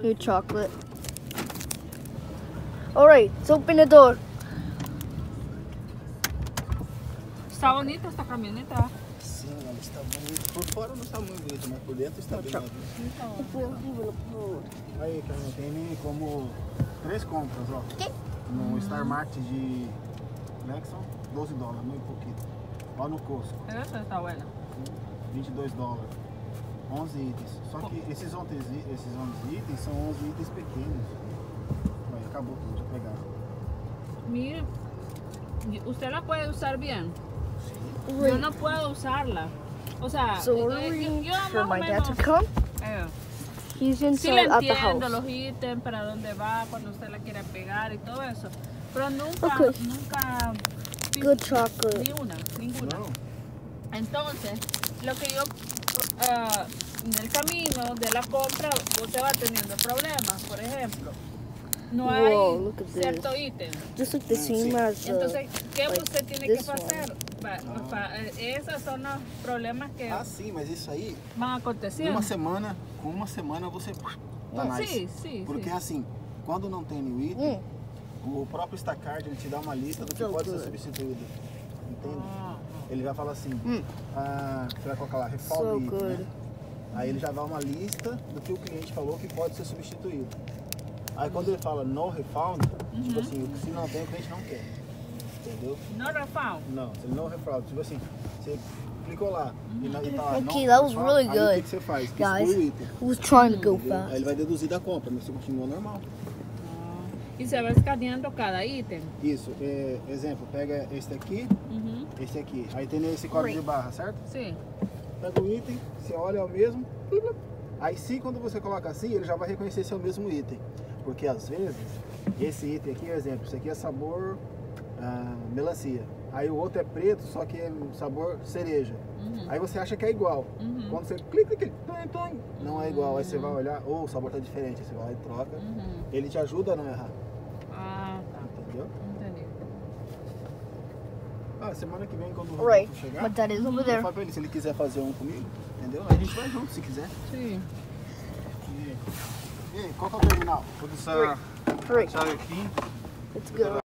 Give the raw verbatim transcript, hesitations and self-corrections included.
Your chocolate. Alright, let's open the door. Está bonita esta camioneta. Sim, ela está bonita. Por fora não está muito bonita, mas por dentro está bem bonita. Aí, Carmen, tem como três compras, ó. No Star Mart de Lexon, doze dólares, muito pouquinho. Ó no Costco, Essa está buena. vinte e dois dólares. onze itens. Só que esses onze, esses onze itens são onze itens pequenos. Aí, acabou tudo, já pegaram. Mire, usted la puede usar bien. Sim. Yo no puedo usarla. O sea, So we're eh, waiting yo for más my o dad to menos, come. eh, He's sí inside le at the entiendo house. los ítems, para dónde va, cuando usted la quiere pegar y todo eso. Pero nunca, Okay. nunca vi, Good chocolate. vi una, ninguna. Não. Entonces, lo que yo, ah, en el camino de la compra, usted va teniendo problemas. Por ejemplo, no hay Whoa, look at cierto this. ítem. Just like the Mm, same sí. as uh, Entonces, ¿qué like usted tiene this que hacer? Pa- Ah. pa- eh, esos son los problemas que Ah, sim, mas isso aí, van aconteciendo. uma semana, com uma semana você tá nice. Sí, sí, Porque sí. assim, quando não tem o item, Mm. o próprio Instacart ele te dá uma lista do que So pode good. ser substituído. Entende? Ah, Ele vai falar assim, Hum. ah, você vai colocar lá, So refaldo item, good. né? Aí ele já dá uma lista do que o cliente falou que pode ser substituído. Aí quando ele fala no refund, tipo assim, se não tem, o cliente não quer. Entendeu? no refound. Não, se no refund, tipo assim, você clicou lá e na- e tá lá, Okay, no that was refund, really aí o good, que, que você faz? guys. Exclui o item. I was trying to go Entendeu? Aí fast. ele vai deduzir da compra, mas você continua normal. Y se va escaneando cada ítem. Isso, é, exemplo, pega este aqui, Ujú. este aqui. Aí tem esse código de barra, certo? Sí. Pega o item, você olha, é o mesmo. Aí sim, quando você coloca assim, ele já vai reconhecer se é o mesmo item. Porque às vezes, esse item aqui, exemplo, esse aqui é sabor ah, melancia. Aí o outro é preto, só que é sabor cereja. Uhum. Aí você acha que é igual. Uhum. Quando você clica, clica, tom, tom, não é igual. Aí você vai olhar, ou o sabor tá diferente, aí você vai lá e troca. Uhum. Ele te ajuda a não errar, Ah, tá. entendeu? Entendi. Ah, semana que vem, quando o Right. Rodolfo chegar, My dad is over eu there. falo pra ele se ele quiser fazer um comigo, entendeu? A gente vai junto se quiser. Sí. E aí, qual que é o terminal? Vou deixar Three. a chave aqui. Let's go.